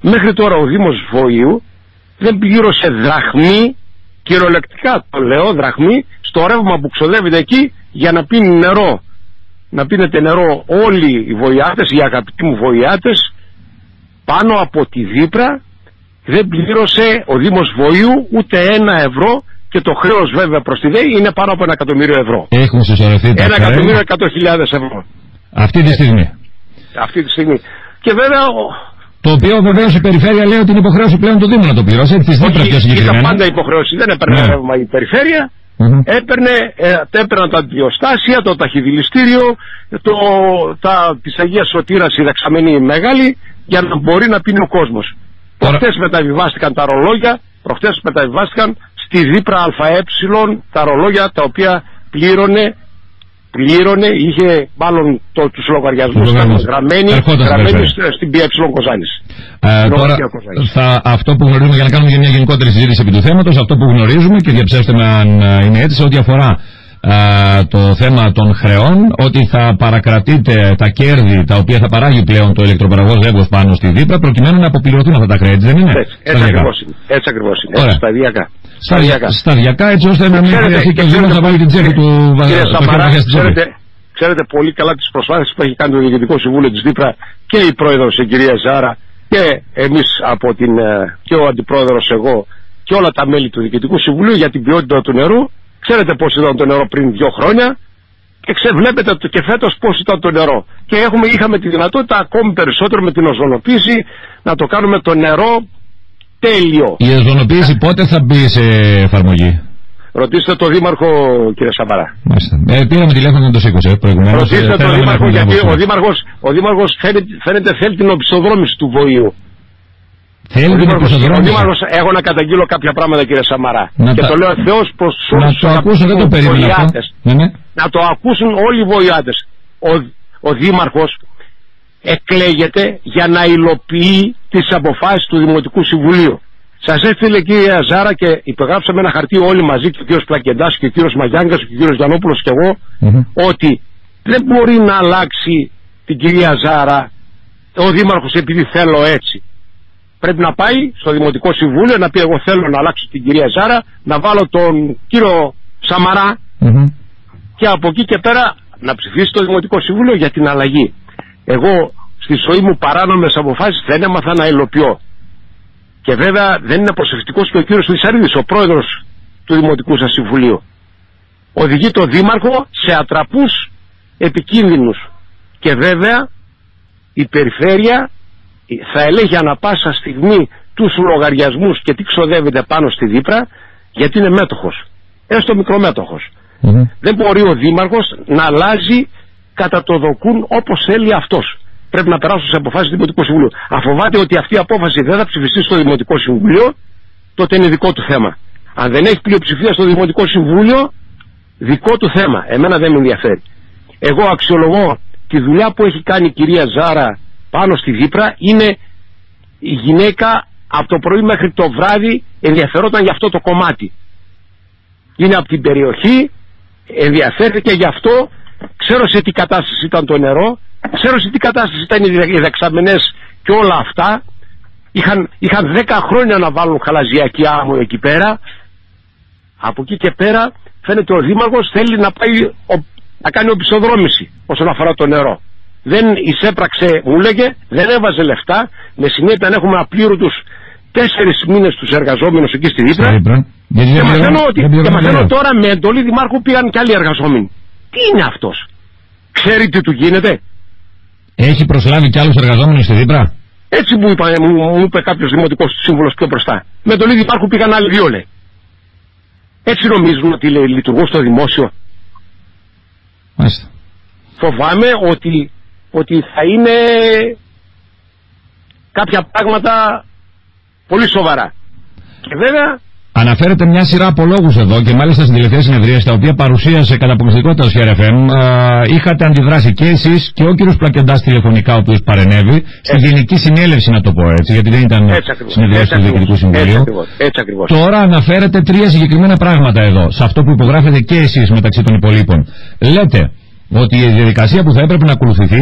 Μέχρι τώρα ο Δήμος Βοΐου δεν πλήρωσε δραχμή, κυριολεκτικά το λέω, δραχμή, στο ρεύμα που ξοδεύεται εκεί για να πίνει νερό. Να πίνετε νερό όλοι οι βοηάτες, οι αγαπητοί μου βοηάτες, πάνω από τη Δύπρα δεν πλήρωσε ο Δήμος Βοΐου ούτε 1 ευρώ και το χρέος βέβαια προς τη ΔΕΗ είναι πάνω από 1 εκατομμύριο ευρώ. Έχουν συσσωρευτεί τα 1.100.000 ευρώ. Αυτή τη στιγμή. Αυτή τη στιγμή. Και βέβαια... Το οποίο βεβαίως η περιφέρεια λέει ότι είναι υποχρέωση πλέον του Δήμου να το πληρώσει. Της Δύπρας πιο συγκεκριμένα. Ήταν πάντα υποχρέωση, δεν έπαιρνε ρεύμα η περιφέρεια. Έπαιρναν τα αντιοστάσια, το ταχυδηληστήριο, της Αγίας Σωτήρας η δεξαμενή μεγάλη, για να μπορεί να πίνει ο κόσμος. Προχτές μεταβιβάστηκαν τα ρολόγια, στη Δύπρα ΑΕ τα ρολόγια τα οποία πλήρωνε, είχε μάλλον τους λογαριασμούς γραμμένοι στην ΠΕ Κοζάνης. Τώρα, αυτό που γνωρίζουμε, για να κάνουμε μια γενικότερη συζήτηση επί του θέματος, αυτό που γνωρίζουμε και διαψεύστε με αν είναι έτσι, σε ό,τι αφορά το θέμα των χρεών, ότι θα παρακρατείτε τα κέρδη τα οποία θα παράγει πλέον το ηλεκτροπαραγωγός Ρέγκος πάνω στη Δύπρα, προκειμένου να αποπληρωθούν αυτά τα χρέη, δεν είναι? Έτσι ακριβώς είναι. Σταδιακά. Σταδιακά, έτσι ώστε να μην χρειαστεί και ο Δήμος να βάλει την τσέπη του βαθμού. Ξέρετε πολύ καλά τις προσπάθειες που έχει κάνει το Διοικητικό Συμβούλιο της Δύπρα και η πρόεδρος η κυρία Ζάρα και εμείς και ο αντιπρόεδρος εγώ και όλα τα μέλη του Διοικητικού Συμβουλίου για την ποιότητα του νερού. Ξέρετε πώς ήταν το νερό πριν 2 χρόνια και βλέπετε και φέτος πώς ήταν το νερό. Και είχαμε τη δυνατότητα ακόμη περισσότερο με την οζονοποίηση να το κάνουμε το νερό τέλειο. Η οζονοποίηση πότε θα μπει σε εφαρμογή? Ρωτήστε το Δήμαρχο, κύριε Σαμπαρά. Πήραμε τηλέφωνο να το σήκωσε προηγουμένως. Ρωτήστε το Δήμαρχο, γιατί ο Δήμαρχος φαίνεται θέλει την οπισθοδρόμηση του Βοήου. Έχω να καταγγείλω κάποια πράγματα, κύριε Σαμαρά. Και το λέω ευθέως προς τους βοηάτες. Να το ακούσουν όλοι οι βοηάτες. Ο Δήμαρχος εκλέγεται για να υλοποιεί τις αποφάσεις του Δημοτικού Συμβουλίου. Σας έστειλε η κυρία Ζάρα και υπεγράψαμε ένα χαρτί όλοι μαζί, και ο κύριος Πλακεντάς και ο κύριος Μαγιάγκας και ο κύριος Γιαννόπουλος και εγώ, ότι δεν μπορεί να αλλάξει την κυρία Ζάρα ο Δήμαρχος επειδή θέλω έτσι. Πρέπει να πάει στο Δημοτικό Συμβούλιο να πει εγώ θέλω να αλλάξω την κυρία Ζάρα, να βάλω τον κύριο Σαμαρά και από εκεί και πέρα να ψηφίσει το Δημοτικό Συμβούλιο για την αλλαγή. Εγώ στη ζωή μου παράνομες αποφάσεις δεν έμαθα να υλοποιώ. Και βέβαια δεν είναι προσεκτικός και ο κύριος Λυσαρίδης, ο πρόεδρος του Δημοτικού σας Συμβουλίου. Οδηγεί το Δήμαρχο σε ατραπούς επικίνδυνους. Και βέβαια η περιφέρεια θα ελέγχει ανα πάσα στιγμή τους λογαριασμούς και τι ξοδεύεται πάνω στη Δύπρα, γιατί είναι μέτοχος, έστω μικρομέτοχος. Δεν μπορεί ο Δήμαρχος να αλλάζει κατά το δοκούν όπως θέλει αυτός. Πρέπει να περάσουν σε αποφάσεις του Δημοτικού Συμβουλίου. Αν φοβάται ότι αυτή η απόφαση δεν θα ψηφιστεί στο Δημοτικό Συμβούλιο, τότε είναι δικό του θέμα. Αν δεν έχει πλειοψηφία στο Δημοτικό Συμβούλιο, δικό του θέμα. Εμένα δεν με ενδιαφέρει. Εγώ αξιολογώ τη δουλειά που έχει κάνει η κυρία Ζάρα πάνω στη Δύπρα. Είναι η γυναίκα από το πρωί μέχρι το βράδυ ενδιαφερόταν για αυτό το κομμάτι. Είναι από την περιοχή, ενδιαφέρθηκε γι' αυτό, ξέρω σε τι κατάσταση ήταν το νερό, ξέρω σε τι κατάσταση ήταν οι δεξαμενές και όλα αυτά. Είχαν 10 χρόνια να βάλουν χαλαζιακή άμμο εκεί πέρα. Από εκεί και πέρα φαίνεται ο Δήμαρχος θέλει να πάει να κάνει οπισθοδρόμηση όσον αφορά το νερό. Δεν εισέπραξε, μου λέγε, δεν έβαζε λεφτά, με συνέπεια να έχουμε απλήρωτους 4 μήνες τους εργαζόμενους εκεί στη Δύπρα. Και μαθαίνω τώρα με εντολή Δημάρχου πήγαν και άλλοι εργαζόμενοι. Τι είναι αυτός? Ξέρει τι του γίνεται? Έχει προσλάβει και άλλους εργαζόμενους στη Δύπρα? Έτσι μου είπε κάποιος δημοτικός σύμβουλος πιο μπροστά. Με εντολή Δημάρχου πήγαν άλλοι 2, λέει. Έτσι νομίζουν ότι λειτουργούν στο δημόσιο? Μάλιστα. Φοβάμαι ότι θα είναι κάποια πράγματα πολύ σοβαρά. Και βέβαια αναφέρεται μια σειρά από λόγους εδώ και μάλιστα στην τελευταία συνεδρία, στα οποία παρουσίασε κατά αποκλειστικότητα ο ΣΥΡΕΦΕΜ, είχατε αντιδράσει και εσείς και ο κύριος Πλακεντάς τηλεφωνικά, ο οποίος παρενέβη στη Γενική Συνέλευση, να το πω έτσι, γιατί δεν ήταν συνεδρία του Διοικητικού Συμβουλίου. Έτσι ακριβώς. Τώρα αναφέρετε 3 συγκεκριμένα πράγματα εδώ, σε αυτό που υπογράφετε και εσείς μεταξύ των υπολείπων. Λέτε ότι η διαδικασία που θα έπρεπε να ακολουθηθεί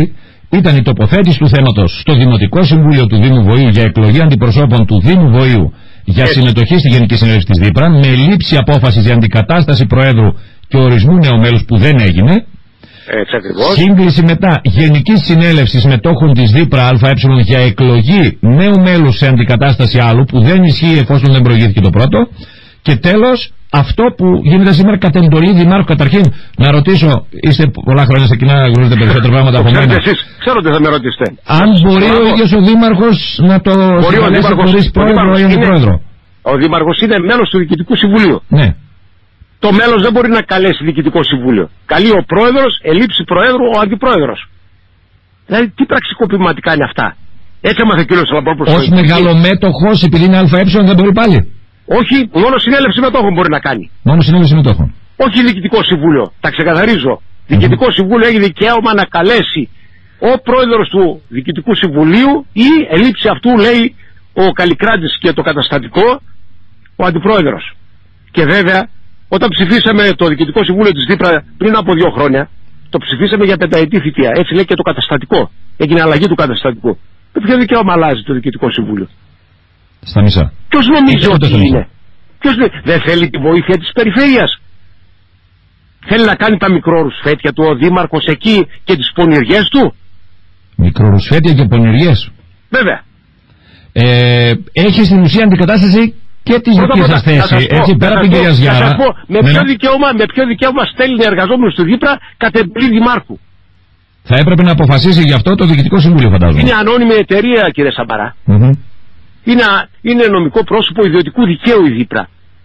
ήταν η τοποθέτηση του θέματος στο Δημοτικό Συμβούλιο του Δήμου Βοήου για εκλογή αντιπροσώπων του Δήμου Βοήου για συμμετοχή στη Γενική Συνέλευση της Δήπρα, με λήψη απόφασης για αντικατάσταση Προέδρου και ορισμού νέου μέλους που δεν έγινε. Σύγκληση μετά Γενική Συνέλευση Μετόχων της Δήπρα ΑΕ για εκλογή νέου μέλους σε αντικατάσταση άλλου που δεν ισχύει εφόσον δεν προηγήθηκε το πρώτο. Και τέλος, αυτό που γίνεται σήμερα κατ' εντολή Δημάρχου. Καταρχήν, να ρωτήσω, είστε πολλά χρόνια σε κοινά, γνωρίζετε περισσότερα πράγματα από μένα. Ξέρω ότι θα με ρωτήσετε. Αν μπορεί ο ίδιος ο Δήμαρχος να το συγκαλέσει χωρίς πρόεδρο ή αντιπρόεδρο. Ο Δήμαρχος είναι μέλος του Διοικητικού Συμβουλίου. Ναι. Το μέλος δεν μπορεί να καλέσει Διοικητικό Συμβούλιο. Καλεί ο πρόεδρος, ελήψη προέδρου, ο αντιπρόεδρος. Δηλαδή, τι πραξικοπηματικά είναι αυτά. Έτσι έμαθε ο κ. Σαλαμπόπουλος. Ως μεγαλομέτωχος, επειδή είναι ΑΕ, δεν μπορεί πάλι. Όχι, μόνο συνέλευση μετόχων μπορεί να κάνει. Μόνο συνέλευση μετόχων. Όχι Διοικητικό Συμβούλιο. Τα ξεκαθαρίζω. Διοικητικό Συμβούλιο έχει δικαίωμα να καλέσει ο πρόεδρος του Διοικητικού Συμβουλίου ή ελήψη αυτού, λέει ο Καλλικράτης και το καταστατικό, ο αντιπρόεδρος. Και βέβαια, όταν ψηφίσαμε το Διοικητικό Συμβούλιο της Δήπρα πριν από 2 χρόνια, το ψηφίσαμε για πενταετή θητεία. Έτσι λέει και το καταστατικό. Έγινε αλλαγή του καταστατικού. Με ποιο δικαίωμα αλλάζει το Διοικητικό Συμβούλιο? Στα μισά. Ποιος νομίζει ότι είναι? Ποιος δεν θέλει τη βοήθεια της περιφέρειας? Θέλει να κάνει τα μικρορουσφέτια του ο Δήμαρχος εκεί και τις πονηριές του? Μικρορουσφέτια και πονηριές. Βέβαια. Έχει στην ουσία αντικατάσταση και τη δική σας θέση. Έτσι, πέρα από την κυρία Γιάρα. Θα σας πω με ποιο δικαίωμα στέλνει εργαζόμενους του Δήπρα κατ' εντολή Δημάρχου. Θα έπρεπε να αποφασίσει γι' αυτό το Διοικητικό Συμβούλιο, φαντάζομαι. Είναι ανώνυμη εταιρεία, κύριε Σαμπαρά. Είναι νομικό πρόσωπο ιδιωτικού δικαίου η Δήπρα.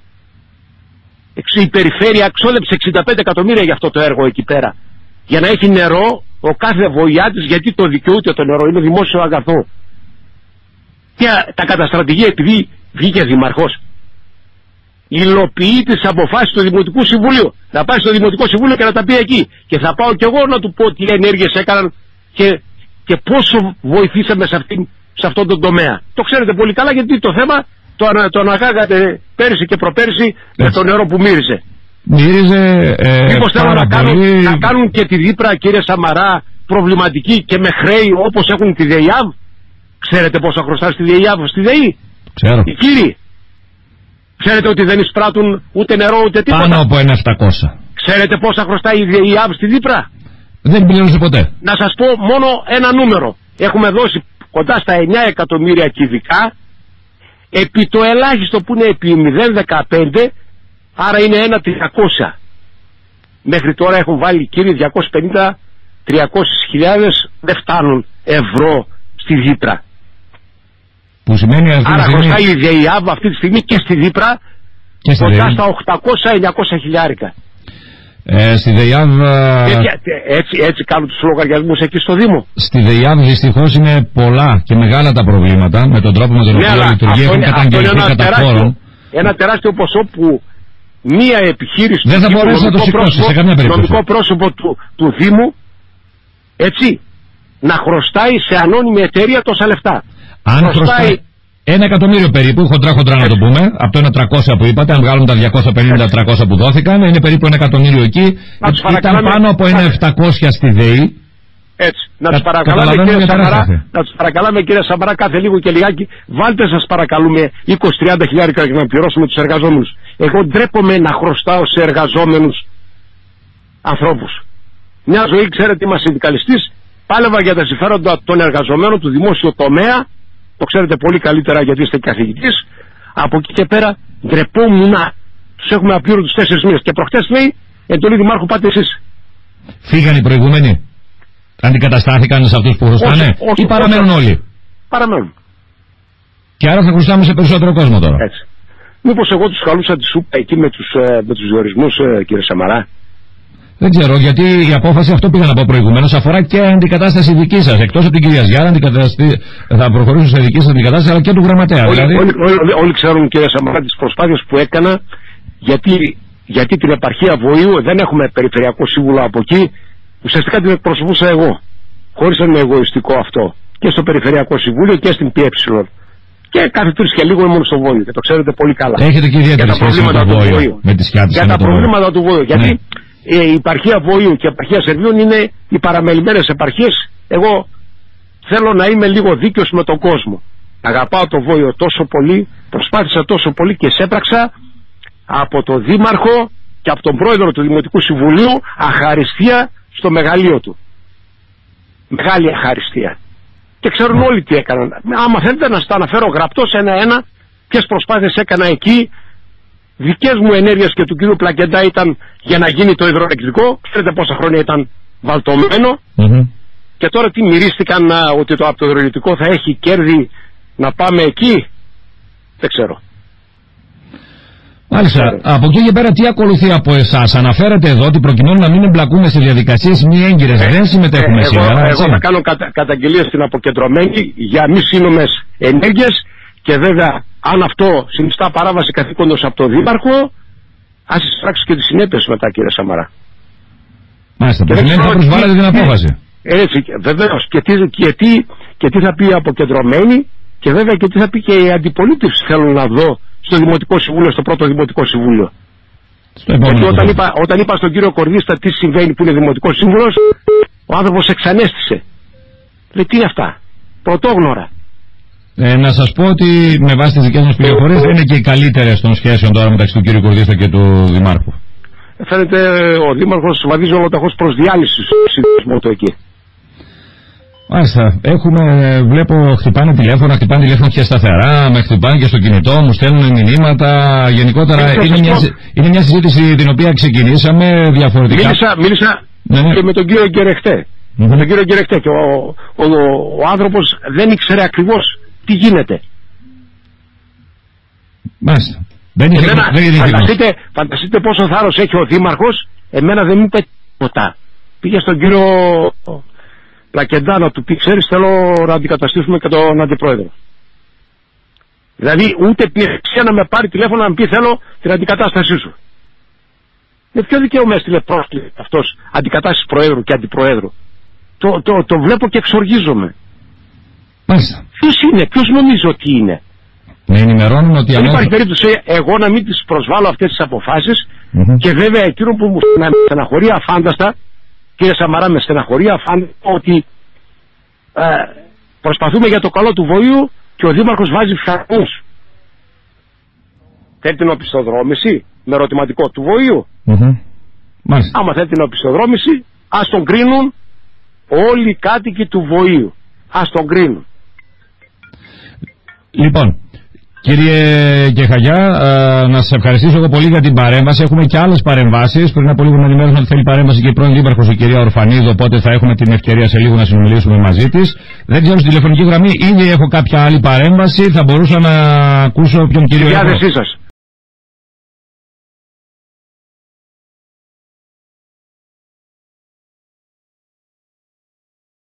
Η περιφέρεια ξόδεψε 65 εκατομμύρια για αυτό το έργο εκεί πέρα. Για να έχει νερό ο κάθε βοηάτης, γιατί το δικαιούται το νερό, είναι δημόσιο αγαθό. Και τα καταστρατηγεί επειδή βγήκε Δημαρχός. Υλοποιεί τις αποφάσεις του Δημοτικού Συμβουλίου. Να πάει στο Δημοτικό Συμβούλιο και να τα πει εκεί. Και θα πάω κι εγώ να του πω τι ενέργειες έκαναν και πόσο βοηθήσαμε σε αυτόν τον τομέα. Το ξέρετε πολύ καλά, γιατί το θέμα το αναγάγατε πέρυσι και προπέρυσι με το νερό που μύριζε. Μήπως θέλουν να κάνουν και τη Δήπρα, κύριε Σαμαρά, προβληματική και με χρέη όπως έχουν τη ΔΕΙΑΒ? Ξέρετε πόσα χρωστά στη ΔΕΙΑΒ, στη ΔΕΗ? Ξέρω. Οι κύριοι. Ξέρετε ότι δεν εισπράττουν ούτε νερό ούτε τίποτα? Πάνω από 1.700. Ξέρετε πόσα χρωστάει η ΔΕΙΑΒ στη Δήπρα? Δεν πληρώνωσε ποτέ. Να σας πω μόνο ένα νούμερο. Έχουμε δώσει κοντά στα 9 εκατομμύρια κυβικά, επί το ελάχιστο που είναι επί 0,15, άρα είναι 1.300. Μέχρι τώρα έχουν βάλει, κύριοι, 250-300.000, δεν φτάνουν ευρώ στη Δήπρα. Που σημαίνει άρα χρωστάει η ΔΕΙΑΒ αυτή τη στιγμή και στη Δήπρα κοντά στα 800-900 χιλιάρικα. Στη ΔΕΙΑΒ... Έτσι κάνουν τους λογαριασμούς εκεί στο Δήμο. Στη ΔΕΙΑΒ δυστυχώς είναι πολλά και μεγάλα τα προβλήματα με τον τρόπο με τον οποίο λειτουργεί. Έχουν καταγγελθεί κατά χώρον. Ένα τεράστιο ποσό που μία επιχείρηση, δεν θα μπορέσει να το σηκώσει σε καμία περίπτωση. Νομικό πρόσωπο του Δήμου, έτσι, να χρωστάει σε ανώνυμη εταιρεία τόσα λεφτά. Αν χρωστάει 1 εκατομμύριο περίπου, χοντρά να το πούμε, από το 1.300 που είπατε, αν βγάλουν τα 250-300 που δόθηκαν, είναι περίπου 1 εκατομμύριο εκεί. Ήταν πάνω από 1.700 στη ΔΕΗ. Έτσι. Να τους παρακαλάμε, κύριε Σαμαρά, κάθε λίγο και λιγάκι, βάλτε σας παρακαλούμε 20-30 χιλιάρικα για να πληρώσουμε τους εργαζόμενους. Εγώ ντρέπομαι να χρωστάω σε εργαζόμενους ανθρώπους. Μια ζωή, ξέρετε, είμαι συνδικαλιστής, πάλευα για τα συμφέροντα των εργαζομένων του δημόσιου τομέα. Το ξέρετε πολύ καλύτερα γιατί είστε καθηγητής. Από εκεί και πέρα ντρεπόμουν να τους έχουμε απλήρωτους 4 μήνες. Και προχτές λέει, εντολή Δημάρχου, πάτε εσείς. Φύγαν οι προηγούμενοι? Αντικαταστάθηκαν σε αυτούς που χρωστάνε? Ή παραμένουν όλοι? Παραμένουν. Και άρα θα χρωστάμε σε περισσότερο κόσμο τώρα. Έτσι. Μήπως εγώ τους καλούσα τη σούπα εκεί με τους διορισμούς, κύριε Σαμαρά? Δεν ξέρω, γιατί η απόφαση, αυτό πήγα να πω προηγουμένως, αφορά και αντικατάσταση δική σας. Εκτός από την κυρία Γιάρα, θα προχωρήσουν σε δική σας αντικατάσταση, αλλά και του γραμματέα. Όλοι ξέρουν, κύριε Σαμαρά, τις προσπάθειες που έκανα, γιατί την επαρχία Βοήου δεν έχουμε περιφερειακό σύμβουλο από εκεί. Ουσιαστικά την εκπροσωπούσα εγώ. Χωρίς να είναι εγωιστικό αυτό. Και στο Περιφερειακό Συμβούλιο και στην ΠΕ. Και κάθε 3 και λίγο ήμουν στο Βόλιο. Και το ξέρετε πολύ καλά. Έχετε και ιδιαίτερη σχέση με το Βόλιο. Για τα προβλήματα του Βόλιο. Γιατί η επαρχία Βοήου και η επαρχία Σερβίων είναι οι παραμελημένες επαρχίες. Εγώ θέλω να είμαι λίγο δίκαιος με τον κόσμο. Αγαπάω το Βόλιο τόσο πολύ, προσπάθησα τόσο πολύ και σέπραξα από τον Δήμαρχο και από τον Πρόεδρο του Δημοτικού Συμβουλίου αχαριστία στο μεγαλείο του. Μεγάλη αχαριστία. Και ξέρουν όλοι τι έκαναν. Άμα θέλετε να σας τα αναφέρω γραπτός ένα-ένα, ποιες προσπάθειες έκανα εκεί. Δικές μου ενέργειες και του κύριου Πλακεντά ήταν για να γίνει το υδροελεκτρικό. Ξέρετε πόσα χρόνια ήταν βαλτωμένο. Και τώρα τι μυρίστηκαν ότι από το υδροελεκτρικό θα έχει κέρδη να πάμε εκεί. Δεν ξέρω. Μάλιστα. Από εκεί και πέρα τι ακολουθεί από εσάς? Αναφέρατε εδώ ότι προκειμένου να μην εμπλακούμε σε διαδικασίες μη έγκυρες δεν συμμετέχουμε σήμερα. Εγώ θα κάνω καταγγελία στην αποκεντρωμένη για μη σύνομες ενέργειες και βέβαια αν αυτό συνιστά παράβαση καθήκοντος από τον Δήμαρχο, ας εισπράξει και τις συνέπειες μετά, κύριε Σαμαρά. Μάλιστα. Προκειμένου θα προσβάλλετε την απόφαση. Έτσι, βεβαίως. Και τι θα πει η αποκεντρωμένη και βέβαια και τι θα πει και η αντιπολίτευση, θέλω να δω στο Δημοτικό Συμβούλιο, στο πρώτο Δημοτικό Συμβούλιο. Γιατί όταν είπα στον κύριο Κορδίστα τι συμβαίνει που είναι Δημοτικός Σύμβουλος, ο άνθρωπος εξανέστησε. Λέει τι είναι αυτά, πρωτόγνωρα. Να σας πω ότι με βάση τις δικές μας πληροφορίες δεν είναι και οι καλύτερες των σχέσεων τώρα μεταξύ του κύριου Κορδίστα και του Δημάρχου. Φαίνεται ο Δήμαρχος βαδίζει ολοταχώς προς διάλυση στο συνδυασμό του εκεί. Μάλιστα. Βλέπω χτυπάνε τηλέφωνα και σταθερά, με χτυπάνε και στο κινητό, μου στέλνουν μηνύματα. Γενικότερα είναι μια συζήτηση την οποία ξεκινήσαμε διαφορετικά. Μίλησα και με τον κύριο Γκερεχτέ. Με τον κύριο Γκερεχτέ και ο άνθρωπος δεν ήξερε ακριβώς τι γίνεται. Μάλιστα. Φανταστείτε πόσο θάρρος έχει ο Δήμαρχος. Εμένα δεν μου είπε τίποτα. Πήγε στον κύριο Πλακεντά να του πει, ξέρεις, θέλω να αντικαταστήσουμε και τον αντιπρόεδρο. Δηλαδή ούτε πήρε να με πάρει τηλέφωνο να μου πει θέλω την αντικατάστασή σου. Με ποιο δικαίωμα έστειλε πρόσκληση αυτός αντικατάσταση προέδρου και αντιπροέδρου? Το βλέπω και εξοργίζομαι. Μάλιστα. Ποιος νομίζει ότι είναι? Με ενημερώνουν ότι δεν υπάρχει περίπτωση εγώ να μην τις προσβάλλω αυτές τις αποφάσεις και βέβαια εκείνο που μου στεναχωρεί αφάνταστα, κύριε Σαμαρά, με στεναχωρεί αφάνταστα ότι προσπαθούμε για το καλό του Βοήου και ο Δήμαρχος βάζει φθαρμούς. Θέλει την οπισθοδρόμηση με ερωτηματικό του Βοήου. Άμα θέλει την οπισθοδρόμηση, ας τον κρίνουν όλοι οι κάτοικοι του Βοήου. Ας τον κρίνουν. Λοιπόν, κύριε Κεχαγιά, να σας ευχαριστήσω εγώ πολύ για την παρέμβαση. Έχουμε και άλλες παρεμβάσεις. Πριν από λίγο να ενημέρωσαμε ότι θέλει παρέμβαση και η πρώην Δήμαρχος, η κυρία Ορφανίδου, οπότε θα έχουμε την ευκαιρία σε λίγο να συνομιλήσουμε μαζί της. Δεν ξέρω στη τηλεφωνική γραμμή, ήδη έχω κάποια άλλη παρέμβαση. Θα μπορούσα να ακούσω ποιον κύριο. Στη διάθεσή σας.